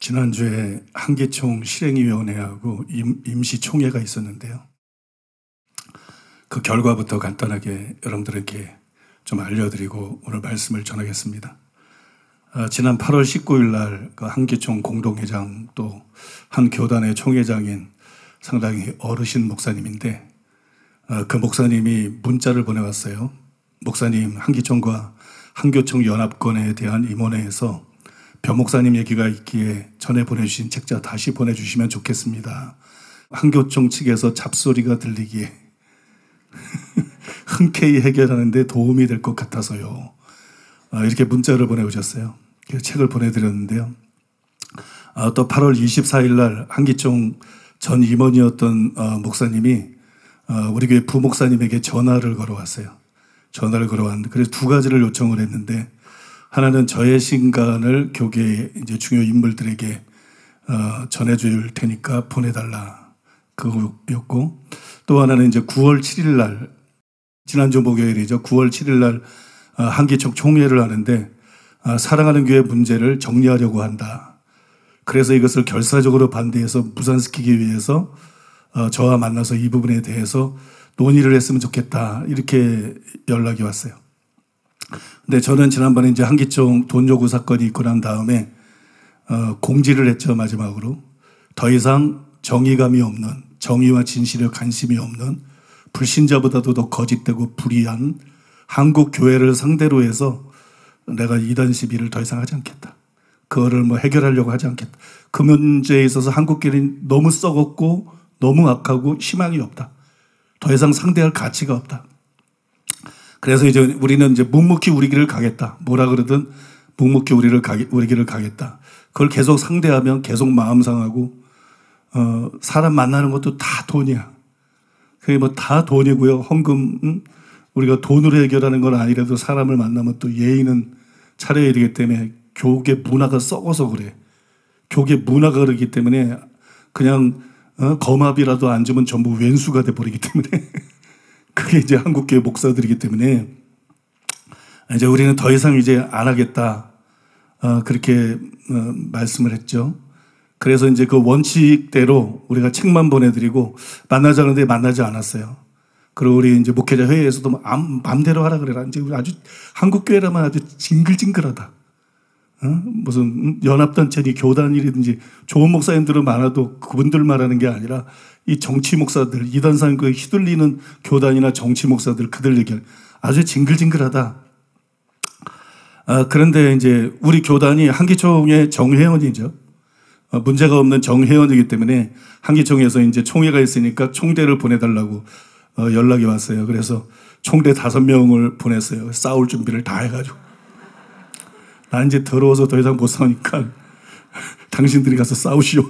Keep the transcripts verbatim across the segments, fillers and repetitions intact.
지난주에 한기총 실행위원회하고 임, 임시총회가 있었는데요. 그 결과부터 간단하게 여러분들에게 좀 알려드리고 오늘 말씀을 전하겠습니다. 아, 지난 팔월 십구일 날 그 한기총 공동회장 또 한 교단의 총회장인 상당히 어르신 목사님인데 아, 그 목사님이 문자를 보내왔어요. 목사님, 한기총과 한교총 연합권에 대한 임원회에서 변 목사님 얘기가 있기에 전에 보내주신 책자 다시 보내주시면 좋겠습니다. 한교총 측에서 잡소리가 들리기에 흔쾌히 해결하는 데 도움이 될 것 같아서요. 이렇게 문자를 보내오셨어요. 책을 보내드렸는데요. 또 팔월 이십사일 날 한기총 전 임원이었던 목사님이 우리 교회 부목사님에게 전화를 걸어왔어요. 전화를 걸어왔는데 그래서 두 가지를 요청을 했는데 하나는 저의 신간을 교계의 이제 중요 인물들에게 어, 전해줄 테니까 보내달라. 그거였고 또 하나는 이제 구월 칠일 날 지난주 목요일이죠. 구월 칠일 날 어, 한기총 총회를 하는데 어, 사랑하는 교회 문제를 정리하려고 한다. 그래서 이것을 결사적으로 반대해서 무산시키기 위해서 어, 저와 만나서 이 부분에 대해서 논의를 했으면 좋겠다. 이렇게 연락이 왔어요. 근데 저는 지난번에 이제 한기총 돈 요구 사건이 있고 난 다음에 어, 공지를 했죠. 마지막으로 더 이상 정의감이 없는, 정의와 진실에 관심이 없는, 불신자보다도 더 거짓되고 불의한 한국 교회를 상대로 해서 내가 이단 시비를 더 이상 하지 않겠다. 그거를 뭐 해결하려고 하지 않겠다. 그 문제에 있어서 한국 교회는 너무 썩었고 너무 악하고 희망이 없다. 더 이상 상대할 가치가 없다. 그래서 이제 우리는 이제 묵묵히 우리 길을 가겠다. 뭐라 그러든 묵묵히 우리를 가게, 우리 길을 가겠다. 그걸 계속 상대하면 계속 마음 상하고, 어, 사람 만나는 것도 다 돈이야. 그게 뭐 다 돈이고요. 헌금, 음? 우리가 돈으로 해결하는 건 아니라도 사람을 만나면 또 예의는 차려야 되기 때문에 교계 문화가 썩어서 그래. 교계 문화가 그러기 때문에 그냥, 어, 거마비라도 안 주면 전부 왼수가 돼버리기 때문에. 그게 이제 한국교회 목사들이기 때문에 이제 우리는 더 이상 이제 안 하겠다. 어, 그렇게 어, 말씀을 했죠. 그래서 이제 그 원칙대로 우리가 책만 보내드리고 만나자는데 만나지 않았어요. 그리고 우리 이제 목회자 회의에서도 마음대로 하라 그래라. 이제 우리 아주 한국교회라면 아주 징글징글하다. 어? 무슨 연합단체니 교단이라든지 좋은 목사님들은 많아도 그분들 말하는 게 아니라 이 정치 목사들, 이단상 그 휘둘리는 교단이나 정치 목사들 그들 얘기를 아주 징글징글하다. 아, 그런데 이제 우리 교단이 한기총의 정회원이죠. 어, 문제가 없는 정회원이기 때문에 한기총에서 이제 총회가 있으니까 총대를 보내달라고 어, 연락이 왔어요. 그래서 총대 다섯 명을 보냈어요. 싸울 준비를 다 해가지고. 나 이제 더러워서 더 이상 못 싸우니까 당신들이 가서 싸우시오.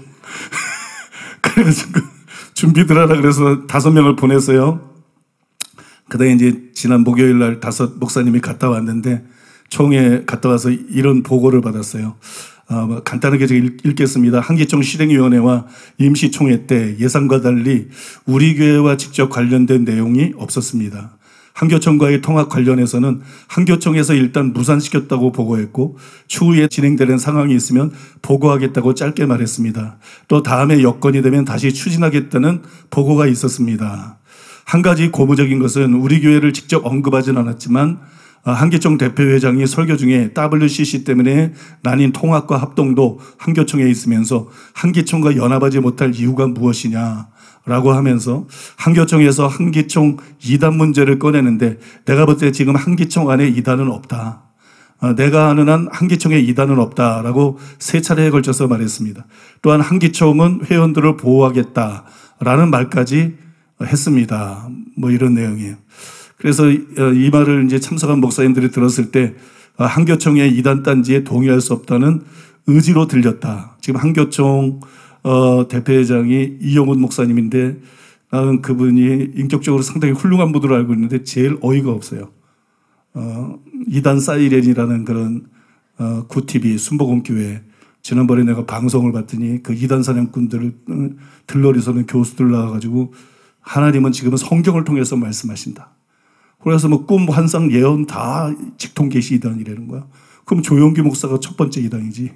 그래가지고 준비들 하라 그래서 다섯 명을 보냈어요. 그 다음에 이제 지난 목요일 날 다섯 목사님이 갔다 왔는데 총회 갔다 와서 이런 보고를 받았어요. 어, 간단하게 제가 읽겠습니다. 한기총 실행위원회와 임시총회 때 예상과 달리 우리 교회와 직접 관련된 내용이 없었습니다. 한교총과의 통합 관련해서는 한교총에서 일단 무산시켰다고 보고했고 추후에 진행되는 상황이 있으면 보고하겠다고 짧게 말했습니다. 또 다음에 여건이 되면 다시 추진하겠다는 보고가 있었습니다. 한 가지 고무적인 것은 우리 교회를 직접 언급하진 않았지만 한기총 대표회장이 설교 중에 더블유씨씨 때문에 나뉜 통합과 합동도 한교총에 있으면서 한기총과 연합하지 못할 이유가 무엇이냐 라고 하면서 한교총에서 한기총 이단 문제를 꺼내는데 내가 볼 때 지금 한기총 안에 이단은 없다. 내가 아는 한 한기총에 이단은 없다라고 세 차례에 걸쳐서 말했습니다. 또한 한기총은 회원들을 보호하겠다라는 말까지 했습니다. 뭐 이런 내용이에요. 그래서 이 말을 이제 참석한 목사님들이 들었을 때 한교총의 이단 단지에 동의할 수 없다는 의지로 들렸다. 지금 한교총 어, 대표회장이 이용훈 목사님인데 나는 그분이 인격적으로 상당히 훌륭한 분으로 알고 있는데 제일 어이가 없어요. 어, 이단 사이렌이라는 그런 어, 구티비 순복음교회 지난번에 내가 방송을 봤더니 그 이단 사냥꾼들을 들러리 서는 교수들 나와가지고 하나님은 지금은 성경을 통해서 말씀하신다. 그래서 뭐 꿈, 환상, 예언 다 직통 계시 이단이라는 거야. 그럼 조용기 목사가 첫 번째 이단이지.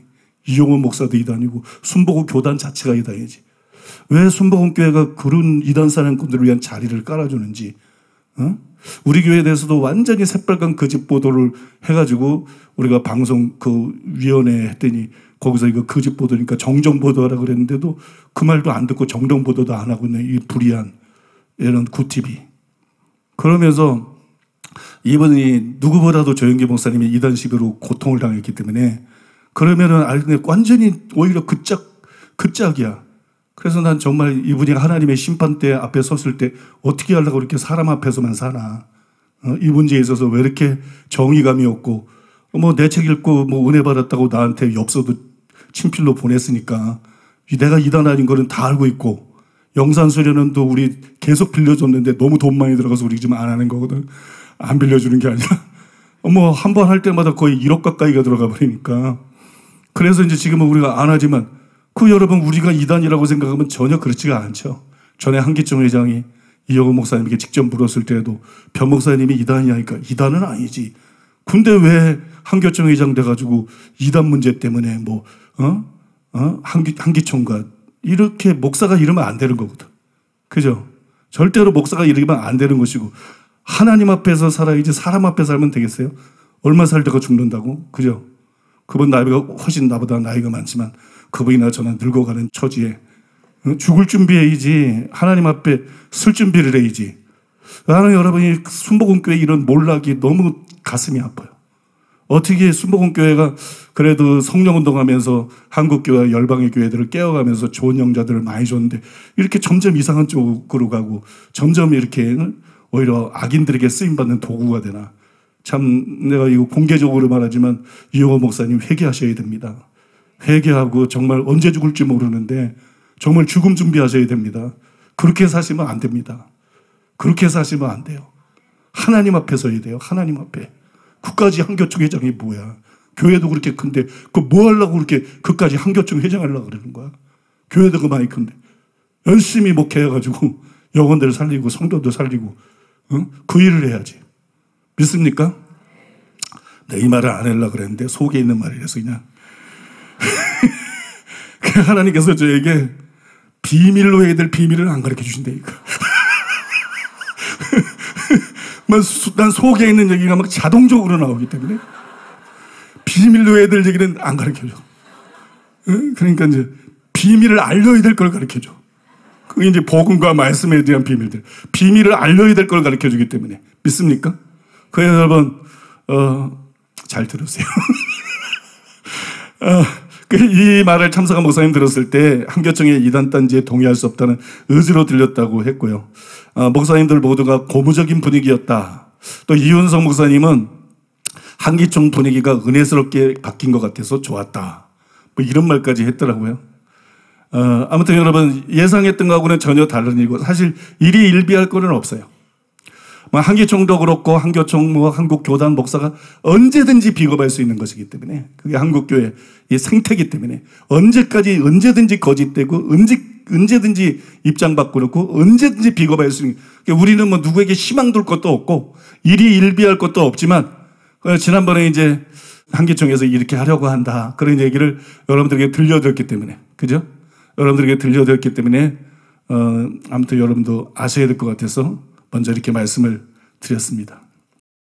이용호 목사도 이단이고 순복음 교단 자체가 이단이지. 왜 순복음 교회가 그런 이단 사냥꾼들을 위한 자리를 깔아주는지, 어? 우리 교회에 대해서도 완전히 새빨간 거짓 보도를 해가지고 우리가 방송 그 위원회 했더니 거기서 이거 거짓 보도니까 정정 보도하라 그랬는데도 그 말도 안 듣고 정정 보도도 안 하고 있는 이 불의한 이런 구티비. 그러면서 이분이 누구보다도 조영기 목사님이 이단식으로 고통을 당했기 때문에 그러면은 알겠네, 완전히 오히려 그 짝, 그 짝이야. 그래서 난 정말 이분이 하나님의 심판대 앞에 섰을 때 어떻게 하려고 이렇게 사람 앞에서만 사나. 어, 이 문제에 있어서 왜 이렇게 정의감이 없고, 뭐 내 책 읽고 뭐 은혜 받았다고 나한테 엽서도 친필로 보냈으니까 내가 이단 아닌 거는 다 알고 있고, 영산 수련원도 우리 계속 빌려줬는데 너무 돈 많이 들어가서 우리 지금 안 하는 거거든. 안 빌려주는 게 아니라. 뭐 한 번 할 때마다 거의 일억 가까이가 들어가 버리니까. 그래서 이제 지금은 우리가 안 하지만 그 여러분 우리가 이단이라고 생각하면 전혀 그렇지가 않죠. 전에 한기총 회장이 이영호 목사님에게 직접 물었을 때에도 변 목사님이 이단이 하니까 이단은 아니지. 근데 왜 한교총 회장 돼가지고 이단 문제 때문에 뭐, 어? 어? 한기, 한기총과 이렇게 목사가 이러면 안 되는 거거든. 그죠? 절대로 목사가 이러면 안 되는 것이고 하나님 앞에서 살아야지 사람 앞에 살면 되겠어요? 얼마 살다가 죽는다고? 그죠? 그분 나이가 훨씬 나보다 나이가 많지만 그분이나 저나 늙어가는 처지에 죽을 준비해야지 하나님 앞에 쓸 준비를 해야지. 나는 여러분이 순복음교회 이런 몰락이 너무 가슴이 아파요. 어떻게 순복음교회가 그래도 성령운동하면서 한국교회와 열방의 교회들을 깨워가면서 좋은 영자들을 많이 줬는데 이렇게 점점 이상한 쪽으로 가고 점점 이렇게 오히려 악인들에게 쓰임받는 도구가 되나. 참 내가 이거 공개적으로 말하지만 이용호 목사님 회개하셔야 됩니다. 회개하고 정말 언제 죽을지 모르는데 정말 죽음 준비하셔야 됩니다. 그렇게 사시면 안 됩니다. 그렇게 사시면 안 돼요. 하나님 앞에 서야 돼요. 하나님 앞에. 그까지 한교총 회장이 뭐야. 교회도 그렇게 큰데 그 뭐 하려고 그렇게 그까지 한교총 회장 하려고 그러는 거야. 교회도 그 많이 큰데 열심히 목회해가지고 영혼들 살리고 성도들 살리고 응? 그 일을 해야지. 믿습니까? 내 이 말을 안 하려고 그랬는데 속에 있는 말이라서 그냥 하나님께서 저에게 비밀로 해야 될 비밀을 안 가르쳐 주신다니까. 난 속에 있는 얘기가 막 자동적으로 나오기 때문에 비밀로 해야 될 얘기는 안 가르쳐 줘. 그러니까 이제 비밀을 알려야 될 걸 가르쳐 줘. 그게 이제 복음과 말씀에 대한 비밀들. 비밀을 알려야 될 걸 가르쳐 주기 때문에. 믿습니까? 그래서 여러분, 어, 잘 들으세요. 어, 이 말을 참석한 목사님 들었을 때 한교총의 이단 단지에 동의할 수 없다는 의지로 들렸다고 했고요. 어, 목사님들 모두가 고무적인 분위기였다. 또 이윤성 목사님은 한기총 분위기가 은혜스럽게 바뀐 것 같아서 좋았다. 뭐 이런 말까지 했더라고요. 어, 아무튼 여러분 예상했던 거하고는 전혀 다른 일이고 사실 일이 일비할 거는 없어요. 뭐 한기총도 그렇고 한교총 뭐 한국교단 목사가 언제든지 비겁할 수 있는 것이기 때문에 그게 한국교회의 생태이기 때문에 언제까지 언제든지 거짓되고 언제, 언제든지 입장 바꾸고 언제든지 비겁할 수 있는. 그러니까 우리는 뭐 누구에게 희망 둘 것도 없고 일이 일비할 것도 없지만 지난번에 이제 한기총에서 이렇게 하려고 한다 그런 얘기를 여러분들에게 들려드렸기 때문에 그죠? 여러분들에게 들려드렸기 때문에 어, 아무튼 여러분도 아셔야 될 것 같아서 먼저 이렇게 말씀을 드렸습니다.